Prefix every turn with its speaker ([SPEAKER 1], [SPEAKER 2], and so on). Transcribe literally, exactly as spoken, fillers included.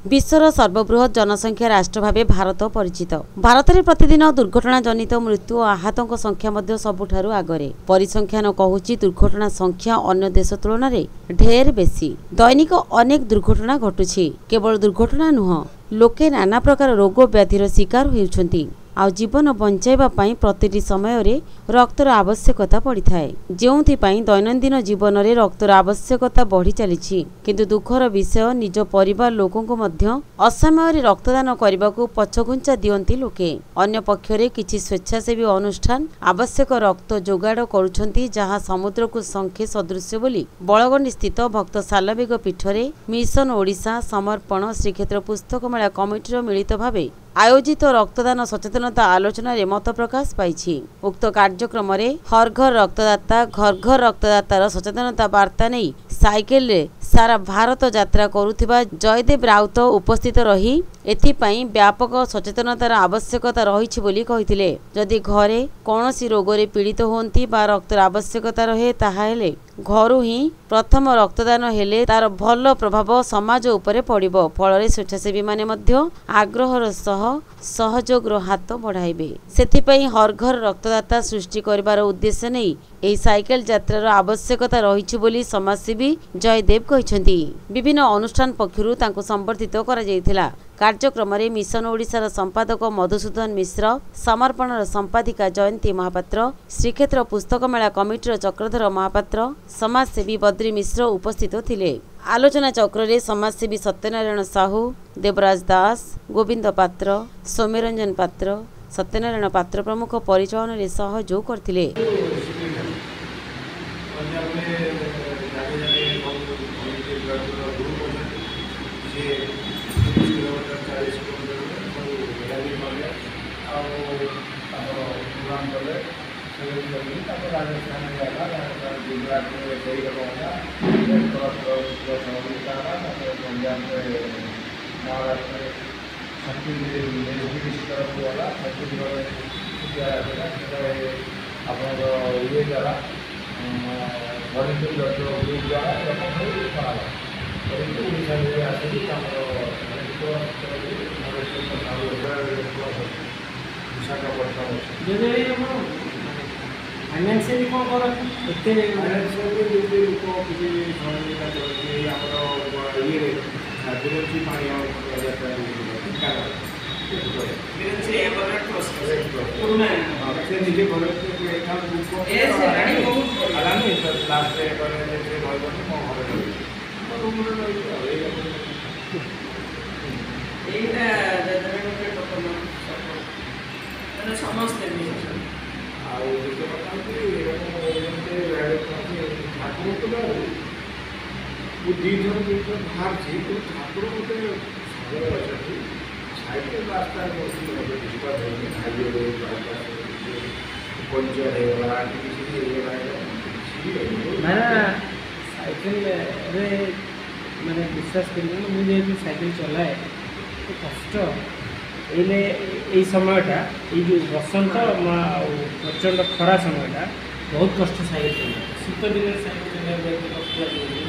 [SPEAKER 1] विश्वर सर्वबृहत जनसंख्या राष्ट्र भाव भारत परिचित। भारत में प्रतिदिन दुर्घटना जनित मृत्यु और आहतों संख्या मध्य सबुठारु आगरे। परिसंख्यान कहूची दुर्घटना संख्या अन्य देश तुलन में ढेर बेसी। दैनिक अनेक दुर्घटना घटुछि। केवल दुर्घटना नुह, लोके नाना प्रकार रोग व्याधिर शिकार होउछन्ति। आ जीवन बंचाइबा पई प्रतिटी समय रे रक्तर आवश्यकता पड़ी थाए। जेउथि पई दैनंदिन जीवन रे रक्तर आवश्यकता बढ़ी चलीछि। किंतु दुखर विषय निज परिवार लोकों को मध्य असमय रे रक्तदान करने को पछघुंचा दियंती लोके। अन्य पक्षरे किछि स्वेच्छासेवी अनुष्ठान आवश्यक रक्त जोगाड़ करुछंती, जहां समुद्र को संख्ये सदृश बोली बलगंडी स्थित भक्त सालबेग पीठरे मिशन ओडिशा समर्पण श्रीक्षेत्र पुस्तक मेला कमिटीर मिलित भावे आयोजित रक्तदान सचेतनता आलोचना रे मत प्रकाश पाइछि। उक्त कार्यक्रम रे हर घर रक्तदाता घर घर रक्तदातार सचेतनता वार्ता नहीं साइकेल रे सारा भारत यात्रा करुथिबा जयदेव राउत उपस्थित रही एथिपाई व्यापक सचेतनतार आवश्यकता रही बोली कहिथिले। जदि घरे कौनसी रोगरे पीड़ित होती बा रक्तर आवश्यकता रहे ताहाले घरु ही प्रथम रक्तदान हेले तार भल प्रभाव समाज उपरे पड़िबो। फल स्वेच्छासेवी माने मध्य आग्रहर सह सहयोग हाथ बढ़ाइबे। सेथिपाई हर घर रक्तदाता सृष्टि करिबार उद्देश्य नहीं एही साइकेल यात्रार आवश्यकता रही बोली समाजसेवी जयदेव कहिसेंती। विभिन्न अनुष्ठान पक्षरु तांको संबर्धित करा जायथिला। कार्यक्रम में मिशन ओडिशार संपादक मधुसूदन मिश्र, समर्पणर संपादिका जयंती महापात्र, श्रीक्षेत्र पुस्तक मेला कमिटीर चक्रधर महापात्र, समाजसेवी बद्री मिश्र उपस्थित थिले। आलोचना चक्र रे समाजसेवी सत्यनारायण साहू, देवराज दास, गोविंद पात्र, सौम्यरंजन पात्र, सत्यनारायण पात्र प्रमुख परिचालन में सहयोग करथिले।
[SPEAKER 2] फाइनेंशियली कौन कर एते फाइनेंशियली जे लोक किसी सहयोगिता करके हमर ये बिरंची पानी और जाता है बिरंची एवरेट प्रोसेस पूर्ण से निजे भरत के एकाउंट बुक को ए से रानी बहुत आलानी लास्ट रे करे जे भरबनी मो भरबनी रूम रे रही एटा जजमेंट के टोकन मतलब समस्त निर्णय ଆଉ ଯେତେ କଥା ହେଉଛି ଏମିତି ଠାକୁର ତ ମୁଁ ଦୁଇଥର ଦୁଇଥର ବାହାରିଛି କିନ୍ତୁ ଠାକୁର ଗୋଟେ ସାଗର ଅଛନ୍ତି ସାଇକେଲ ରାସ୍ତାରେ ବସି ବିଶ୍ୱାସ ହେଉନି ହାଇୱେ ପଞ୍ଚର ହେଇଗଲା କିଛି ହେଇଗଲା ମାନେ ସାଇକେଲରେ ମାନେ ବିଶ୍ୱାସ କରିବେନି ମୁଁ ଯେହେତୁ ସାଇକେଲ ଚଲାଏ କଷ୍ଟ एले यही समयटा ये जो बसंत प्रचंड खरा समयटा बहुत कष्ट साइकेल चलना शीत दिन साइकेल चलना